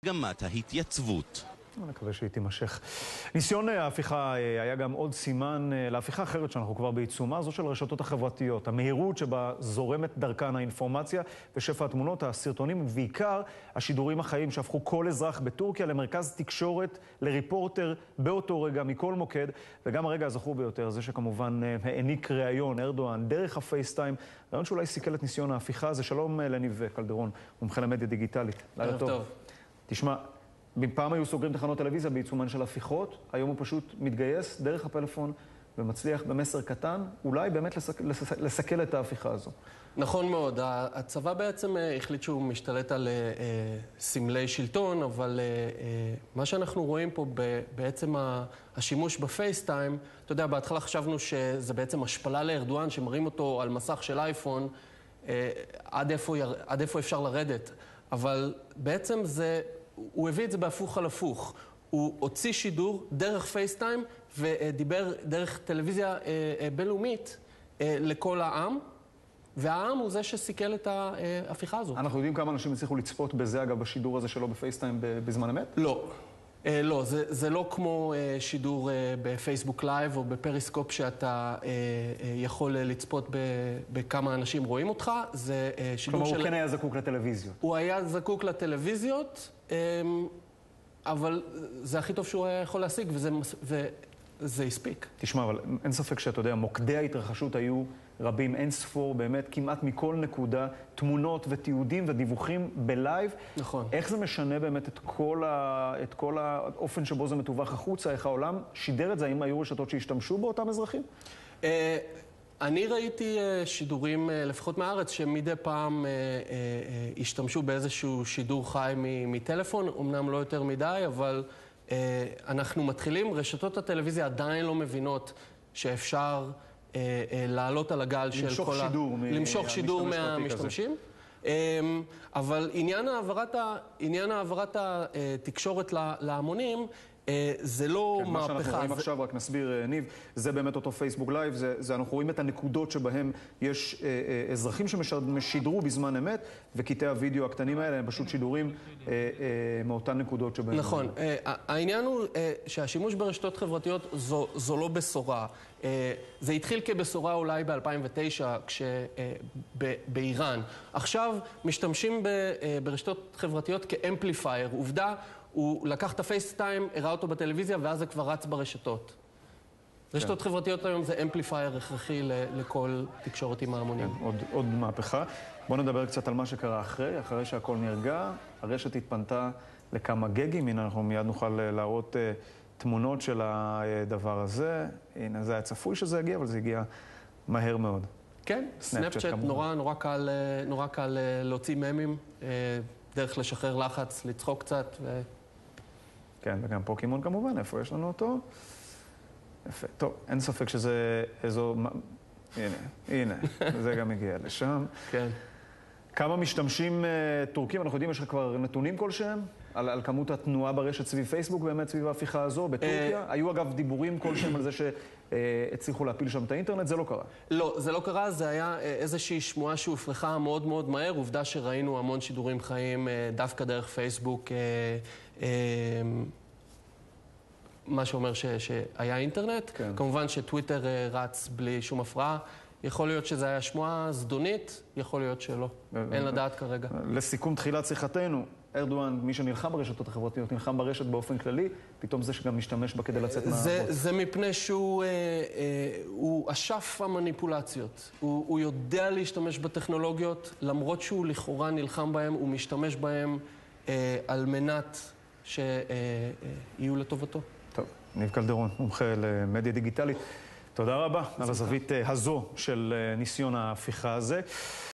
מגמת ההתייצבות. אני מקווה שהיא תימשך. ניסיון ההפיכה היה גם עוד סימן להפיכה אחרת שאנחנו כבר בעיצומה, זו של הרשתות החברתיות. המהירות שבה זורמת דרכן האינפורמציה ושפע התמונות, הסרטונים ובעיקר השידורים החיים שהפכו כל אזרח בטורקיה למרכז תקשורת, לריפורטר באותו רגע מכל מוקד, וגם הרגע הזכור ביותר, זה שכמובן העניק ראיון ארדואן דרך הפייסטיים, ראיון שאולי סיכל את ניסיון ההפיכה. זה שלום לניב קלדרון, מומחה למדיה דיגיטלית. לילה טוב. תשמע, פעם היו סוגרים תחנות טלוויזיה בעיצומן של הפיכות, היום הוא פשוט מתגייס דרך הפלאפון ומצליח במסר קטן, אולי באמת לסכל את ההפיכה הזו. נכון מאוד, הצבא בעצם החליט שהוא משתלט על סמלי שלטון, אבל מה שאנחנו רואים פה בעצם השימוש בפייסטיים, אתה יודע, בהתחלה חשבנו שזה בעצם השפלה לארדואן, שמראים אותו על מסך של אייפון, עד איפה אפשר לרדת, אבל בעצם הוא הביא את זה בהפוך על הפוך. הוא הוציא שידור דרך פייסטיים ודיבר דרך טלוויזיה בינלאומית לכל העם, והעם הוא זה שסיכל את ההפיכה הזו. אנחנו יודעים כמה אנשים הצליחו לצפות בזה, אגב, בשידור הזה שלו בפייסטיים בזמן אמת? לא. לא, זה לא כמו שידור בפייסבוק לייב או בפריסקופ שאתה יכול לצפות בכמה אנשים רואים אותך. זה שידור כלומר, הוא כן היה זקוק לטלוויזיות. הוא היה זקוק לטלוויזיות, אבל זה הכי טוב שהוא היה יכול להשיג, וזה הספיק. תשמע, אבל אין ספק שאתה יודע, מוקדי ההתרחשות היו רבים, אין ספור, באמת, כמעט מכל נקודה, תמונות ותיעודים ודיווחים בלייב. נכון. איך זה משנה באמת את כל האופן שבו זה מתווך החוצה, איך העולם שידר את זה, האם היו רשתות שהשתמשו באותם אזרחים? אני ראיתי שידורים, לפחות מהארץ, שמדי פעם השתמשו באיזשהו שידור חי מטלפון, אמנם לא יותר מדי, אבל אנחנו מתחילים, רשתות הטלוויזיה עדיין לא מבינות שאפשר לעלות על הגל של כל למשוך שידור מהמשתמשים. אבל עניין העברת התקשורת להמונים, זה לא מהפכה. מה שאנחנו רואים עכשיו, רק נסביר, ניב, זה באמת אותו פייסבוק לייב, אנחנו רואים את הנקודות שבהם יש אזרחים ששידרו בזמן אמת, וקטעי הוידאו הקטנים האלה הם פשוט שידורים מאותן נקודות שבהם. נכון. העניין הוא שהשימוש ברשתות חברתיות זו לא בשורה. זה התחיל כבשורה אולי ב-2009, באיראן. עכשיו משתמשים ברשתות חברתיות כאמפליפייר. עובדה, הוא לקח את הפייסטיים, הראה אותו בטלוויזיה, ואז זה כבר רץ ברשתות. רשתות חברתיות היום זה אמפליפייר הכרחי לכל תקשורת עם ההמונים. עוד מהפכה. בואו נדבר קצת על מה שקרה אחרי שהכל נרגע. הרשת התפנתה לכמה גגים. הנה, אנחנו מיד נוכל להראות תמונות של הדבר הזה. הנה, זה היה צפוי שזה יגיע, אבל זה הגיע מהר מאוד. כן, סנאפצ'אט נורא קל להוציא ממים, דרך לשחרר לחץ, לצחוק קצת. כן, וגם פוקימון כמובן, איפה יש לנו אותו? יפה. טוב, אין ספק שזה איזו... הנה, זה גם הגיע לשם. כן. כמה משתמשים טורקים, אנחנו יודעים, יש לך כבר נתונים כלשהם? על כמות התנועה ברשת סביב פייסבוק, באמת סביב ההפיכה הזו, בטורקיה? היו אגב דיבורים כלשהם על זה שהצליחו להפיל שם את האינטרנט? זה לא קרה. לא, זה לא קרה, זה היה איזושהי שמועה שהופרחה מאוד מאוד מהר. עובדה שראינו המון שידורים חיים דווקא דרך פייסבוק, מה שאומר שהיה אינטרנט. כן. כמובן שטוויטר רץ בלי שום הפרעה. יכול להיות שזה היה שמועה זדונית, יכול להיות שלא. אין לדעת כרגע. לסיכום תחילת שיחתנו, ארדואן, מי שנלחם ברשתות החברתיות, נלחם ברשת באופן כללי, פתאום זה שגם משתמש בה כדי לצאת מהעבוד. זה מפני שהוא אשף המניפולציות. הוא יודע להשתמש בטכנולוגיות, למרות שהוא לכאורה נלחם בהם, הוא משתמש בהם על מנת שיהיו לטובתו. טוב, ניב קלדרון, מומחה למדיה דיגיטלית. תודה רבה על הזווית הזו של ניסיון ההפיכה הזה.